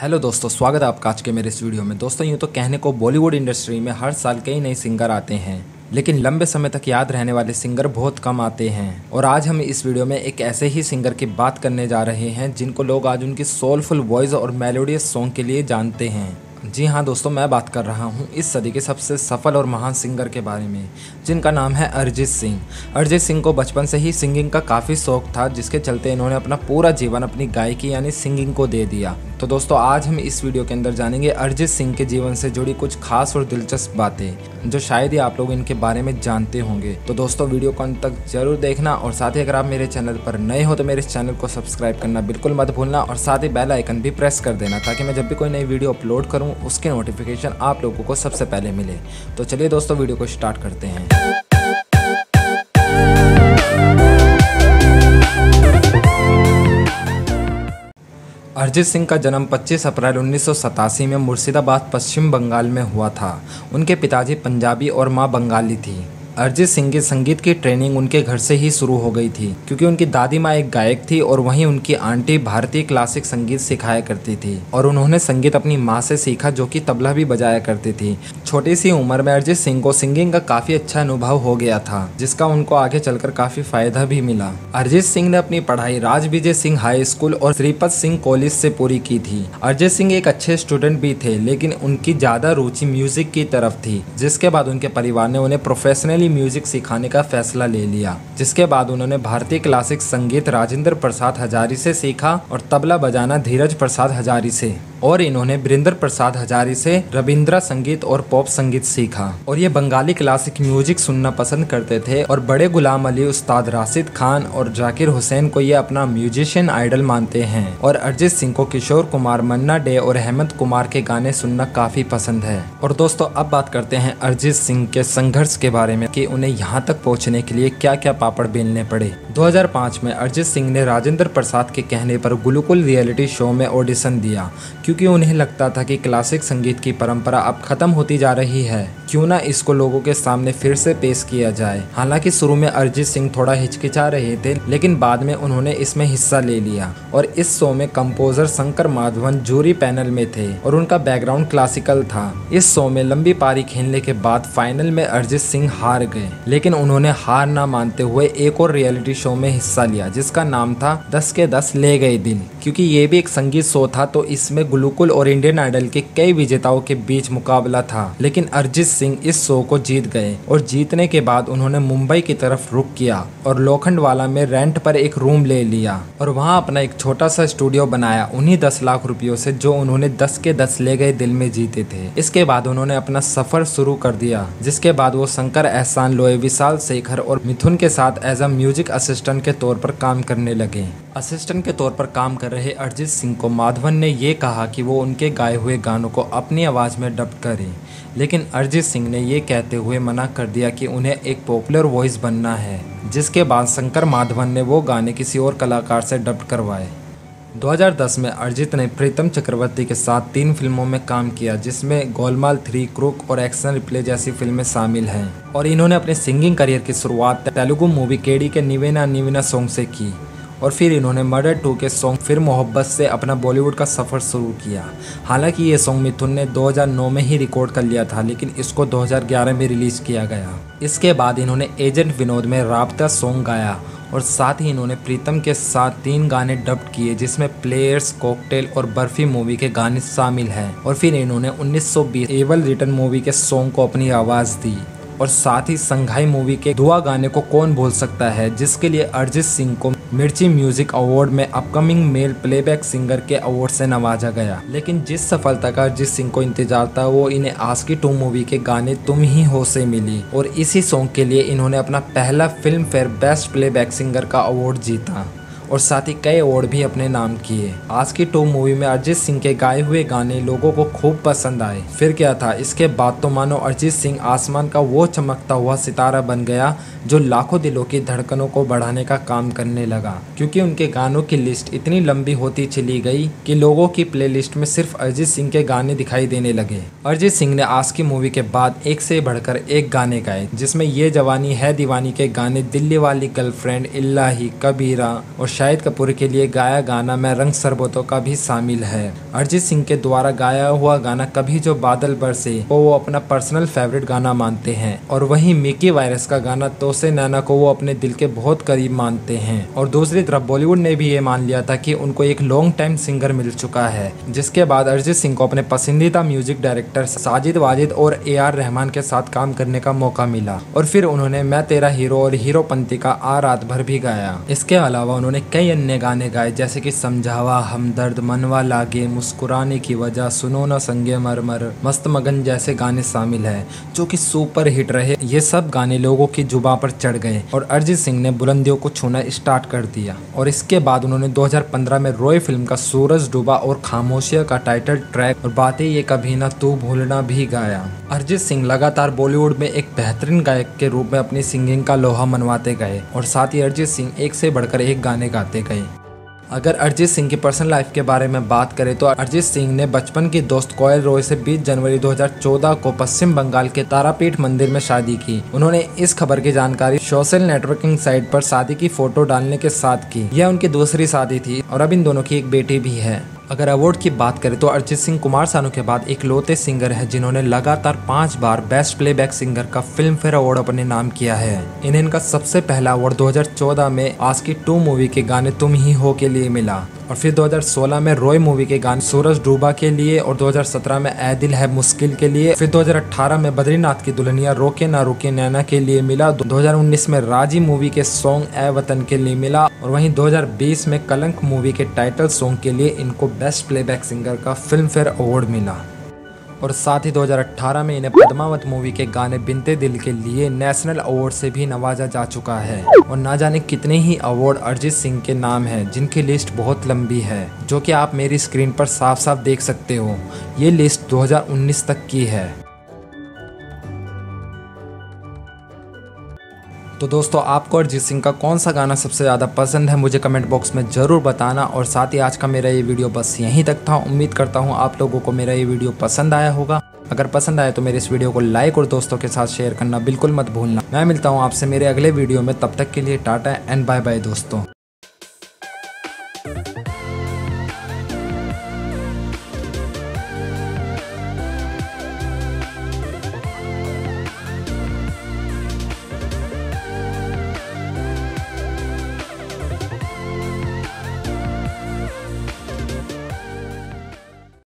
Hello दोस्तों, स्वागत है आपका आज के मेरे इस वीडियो में। दोस्तों, यूँ तो कहने को बॉलीवुड इंडस्ट्री में हर साल कई नए सिंगर आते हैं, लेकिन लंबे समय तक याद रहने वाले सिंगर बहुत कम आते हैं। और आज हम इस वीडियो में एक ऐसे ही सिंगर की बात करने जा रहे हैं जिनको लोग आज उनकी सोलफुल वॉइस और मेलोडियस सॉन्ग के लिए जानते हैं। जी हाँ दोस्तों, मैं बात कर रहा हूँ इस सदी के सबसे सफल और महान सिंगर के बारे में, जिनका नाम है अरिजीत सिंह। अरिजीत सिंह को बचपन से ही सिंगिंग का काफ़ी शौक था, जिसके चलते इन्होंने अपना पूरा जीवन अपनी गायकी यानी सिंगिंग को दे दिया। तो दोस्तों, आज हम इस वीडियो के अंदर जानेंगे अरिजीत सिंह के जीवन से जुड़ी कुछ खास और दिलचस्प बातें, जो शायद ही आप लोग इनके बारे में जानते होंगे। तो दोस्तों, वीडियो को अंत तक जरूर देखना, और साथ ही अगर आप मेरे चैनल पर नए हो तो मेरे इस चैनल को सब्सक्राइब करना बिल्कुल मत भूलना, और साथ ही बेल आइकन भी प्रेस कर देना, ताकि मैं जब भी कोई नई वीडियो अपलोड करूँ उसके नोटिफिकेशन आप लोगों को सबसे पहले मिले। तो चलिए दोस्तों, वीडियो को स्टार्ट करते हैं। अरिजीत सिंह का जन्म 25 अप्रैल 1987 में मुर्शिदाबाद, पश्चिम बंगाल में हुआ था। उनके पिताजी पंजाबी और मां बंगाली थी। अरिजीत सिंह की संगीत की ट्रेनिंग उनके घर से ही शुरू हो गई थी, क्योंकि उनकी दादी माँ एक गायक थी और वहीं उनकी आंटी भारतीय क्लासिक संगीत सिखाया करती थी, और उन्होंने संगीत अपनी माँ से सीखा, जो कि तबला भी बजाया करती थी। छोटी सी उम्र में अरिजीत सिंह को सिंगिंग का काफ़ी अच्छा अनुभव हो गया था, जिसका उनको आगे चलकर काफ़ी फायदा भी मिला। अरिजीत सिंह ने अपनी पढ़ाई राज विजय सिंह हाई स्कूल और श्रीपत सिंह कॉलेज से पूरी की थी। अरिजीत सिंह एक अच्छे स्टूडेंट भी थे, लेकिन उनकी ज़्यादा रुचि म्यूजिक की तरफ थी, जिसके बाद उनके परिवार ने उन्हें प्रोफेशनली म्यूजिक सिखाने का फैसला ले लिया। जिसके बाद उन्होंने भारतीय क्लासिक संगीत राजेंद्र प्रसाद हजारी से सीखा और तबला बजाना धीरज प्रसाद हजारी से, और इन्होंने बरिंदर प्रसाद हजारी से रविंद्र संगीत और पॉप संगीत सीखा। और ये बंगाली क्लासिक म्यूजिक सुनना पसंद करते थे, और बड़े गुलाम अली, उस्ताद राशिद खान और जाकिर हुसैन को ये अपना म्यूजिशियन आइडल मानते हैं। और अरिजीत सिंह को किशोर कुमार, मन्ना डे और हेमंत कुमार के गाने सुनना काफी पसंद है। और दोस्तों, अब बात करते हैं अरिजीत सिंह के संघर्ष के बारे में, कि उन्हें यहाँ तक पहुँचने के लिए क्या क्या पापड़ बेलने पड़े। 2005 में अरिजीत सिंह ने राजेंद्र प्रसाद के कहने पर गुरुकुल रियलिटी शो में ऑडिशन दिया, क्योंकि उन्हें लगता था कि क्लासिक संगीत की परंपरा अब खत्म होती जा रही है, क्यों ना इसको लोगों के सामने फिर से पेश किया जाए। हालांकि शुरू में अरिजीत सिंह थोड़ा हिचकिचा रहे थे, लेकिन बाद में उन्होंने इसमें हिस्सा ले लिया। और इस शो में composer Shankar Madhavan jury panel में थे, और उनका बैकग्राउंड क्लासिकल था। इस शो में लंबी पारी खेलने के बाद फाइनल में अरिजीत सिंह हार गए, लेकिन उन्होंने हार ना मानते हुए एक और रियलिटी शो में हिस्सा लिया, जिसका नाम था 10 के 10 ले गए दिल। क्योंकि ये भी एक संगीत शो था, तो इसमें गुरुकुल और इंडियन आइडल के कई विजेताओं के बीच मुकाबला था, लेकिन अरिजीत सिंह इस शो को जीत गए। और जीतने के बाद उन्होंने मुंबई की तरफ रुख किया और लोखंडवाला में रेंट पर एक रूम ले लिया, और वहां अपना एक छोटा सा स्टूडियो बनाया, उन्हीं 10 लाख रुपयों से, जो उन्होंने 10 के 10 ले गए दिल में जीते थे। इसके बाद उन्होंने अपना सफर शुरू कर दिया, जिसके बाद वो शंकर एहसान लोए, विशाल शेखर और मिथुन के साथ एज अ म्यूजिक असिस्टेंट के तौर पर काम करने लगे। असिस्टेंट के तौर पर काम कर रहे अरिजीत सिंह को माधवन ने ये कहा कि वो उनके गाए हुए गानों को अपनी आवाज़ में डब करें, लेकिन अरिजीत सिंह ने ये कहते हुए मना कर दिया कि उन्हें एक पॉपुलर वॉइस बनना है। जिसके बाद शंकर माधवन ने वो गाने किसी और कलाकार से डब करवाए। 2010 में अरिजीत ने प्रीतम चक्रवर्ती के साथ 3 फिल्मों में काम किया, जिसमें गोलमाल 3, क्रूक और एक्शन रिप्ले जैसी फिल्में शामिल हैं। और इन्होंने अपने सिंगिंग करियर की शुरुआत तेलुगु मूवी केडी के निवेना निवेना सॉन्ग से की, और फिर इन्होंने मर्डर 2 के सॉन्ग फिर मोहब्बत से अपना बॉलीवुड का सफ़र शुरू किया। हालांकि ये सॉन्ग मिथुन ने 2009 में ही रिकॉर्ड कर लिया था, लेकिन इसको 2011 में रिलीज़ किया गया। इसके बाद इन्होंने एजेंट विनोद में राब्ता सॉन्ग गाया, और साथ ही इन्होंने प्रीतम के साथ 3 गाने डब्ड किए, जिसमें प्लेयर्स, कॉकटेल और बर्फी मूवी के गाने शामिल हैं। और फिर इन्होंने 1920 एवल रिटर्न मूवी के सॉन्ग को अपनी आवाज़ दी, और साथ ही संघाई मूवी के दुआ गाने को कौन भूल सकता है, जिसके लिए अरिजीत सिंह को मिर्ची म्यूजिक अवार्ड में अपकमिंग मेल प्लेबैक सिंगर के अवार्ड से नवाजा गया। लेकिन जिस सफलता का अरिजीत सिंह को इंतजार था, वो इन्हें आशिकी 2 मूवी के गाने तुम ही हो से मिली, और इसी सॉन्ग के लिए इन्होंने अपना पहला Filmfare best playback singer का अवार्ड जीता, और साथ ही कई अवार्ड भी अपने नाम किए। आशिकी 2 मूवी में अरिजीत सिंह के गाए हुए गाने लोगों को खूब पसंद आए। फिर क्या था, इसके बाद तो मानो अरिजीत सिंह आसमान का वो चमकता हुआ सितारा बन गया, जो लाखों दिलों की धड़कनों को बढ़ाने का काम करने लगा, क्योंकि उनके गानों की लिस्ट इतनी लंबी होती चली गई कि लोगों की प्लेलिस्ट में सिर्फ अरिजीत सिंह के गाने दिखाई देने लगे। अरिजीत सिंह ने आशिकी मूवी के बाद एक से बढ़कर एक गाने गाए, जिसमें ये जवानी है दीवानी के गाने, दिल्ली वाली गर्लफ्रेंड, इल्लाही, कबीरा और शाहिद कपूर के लिए गाया गाना मैं रंग सरबतों का भी शामिल है। अरिजीत सिंह के द्वारा गाया हुआ गाना कभी जो बादल बरसे को वो अपना पर्सनल फेवरेट गाना मानते हैं, और वहीं मिकी वायरस का गाना तो से नैना को वो अपने दिल के बहुत करीब मानते हैं। और दूसरी तरफ बॉलीवुड ने भी ये मान लिया था कि उनको एक लॉन्ग टाइम सिंगर मिल चुका है, जिसके बाद अरिजीत सिंह को अपने पसंदीदा म्यूजिक डायरेक्टर साजिद वाजिद और AR रहमान के साथ काम करने का मौका मिला, और फिर उन्होंने मैं तेरा हीरो और हीरोपंती का आ रात भर भी गाया। इसके अलावा उन्होंने कई अन्य गाने गाए जैसे कि समझावा, हमदर्द, मनवा लागे, मुस्कुराने की वजह, सुनो न संगे मरमर, मस्त मगन जैसे गाने शामिल है जो कि सुपर हिट रहे। ये सब गाने लोगों की जुबान पर चढ़ गए और अरिजीत सिंह ने बुलंदियों को छूना स्टार्ट कर दिया। और इसके बाद उन्होंने 2015 में रॉय फिल्म का सूरज डूबा और खामोशिया का टाइटल ट्रैक और बातें ये कभी ना तू भूलना भी गाया। अरिजीत सिंह लगातार बॉलीवुड में एक बेहतरीन गायक के रूप में अपनी सिंगिंग का लोहा मनवाते गए और साथ ही अरिजीत सिंह एक से बढ़कर एक गाने गाते गए। अगर अरिजीत सिंह की पर्सनल लाइफ के बारे में बात करें तो अरिजीत सिंह ने बचपन की दोस्त कोयल रॉय से 20 जनवरी 2014 को पश्चिम बंगाल के तारापीठ मंदिर में शादी की। उन्होंने इस खबर की जानकारी सोशल नेटवर्किंग साइट पर शादी की फोटो डालने के साथ की। यह उनकी दूसरी शादी थी और अब इन दोनों की एक बेटी भी है। अगर अवार्ड की बात करें तो अरिजीत सिंह कुमार सानू के बाद इकलौते सिंगर है जिन्होंने लगातार 5 बार बेस्ट प्लेबैक सिंगर का फिल्म फेयर अवार्ड अपने नाम किया है। इन्हें इनका सबसे पहला अवार्ड 2014 में आस्की 2 मूवी के गाने तुम ही हो के लिए मिला, और फिर 2016 में रॉय मूवी के गाने सूरज डूबा के लिए, और 2017 में ऐ दिल है मुश्किल के लिए, फिर 2018 में बद्रीनाथ की दुल्हनिया रोके ना रुके नैना के लिए मिला, 2019 में राजी मूवी के सॉन्ग ए वतन के लिए मिला, और वहीं 2020 में कलंक मूवी के टाइटल सॉन्ग के लिए इनको बेस्ट प्लेबैक सिंगर का फिल्म फेयर अवार्ड मिला। और साथ ही 2018 में इन्हें पद्मावत मूवी के गाने बिनते दिल के लिए नेशनल अवार्ड से भी नवाजा जा चुका है। और ना जाने कितने ही अवार्ड अरिजीत सिंह के नाम हैं जिनकी लिस्ट बहुत लंबी है, जो कि आप मेरी स्क्रीन पर साफ साफ देख सकते हो। ये लिस्ट 2019 तक की है। तो दोस्तों, आपको अरिजीत सिंह का कौन सा गाना सबसे ज़्यादा पसंद है मुझे कमेंट बॉक्स में ज़रूर बताना। और साथ ही आज का मेरा ये वीडियो बस यहीं तक था। उम्मीद करता हूँ आप लोगों को मेरा ये वीडियो पसंद आया होगा। अगर पसंद आए तो मेरे इस वीडियो को लाइक और दोस्तों के साथ शेयर करना बिल्कुल मत भूलना। मैं मिलता हूँ आपसे मेरे अगले वीडियो में, तब तक के लिए टाटा एंड बाय बाय दोस्तों।